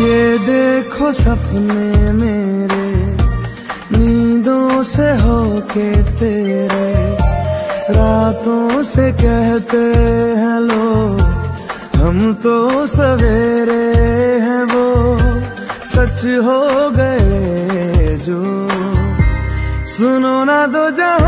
ये देखो सपने मेरे नींदों से होके तेरे, रातों से कहते हैं लोग हम तो सवेरे हैं, वो सच हो गए जो। सुनो ना दो जहां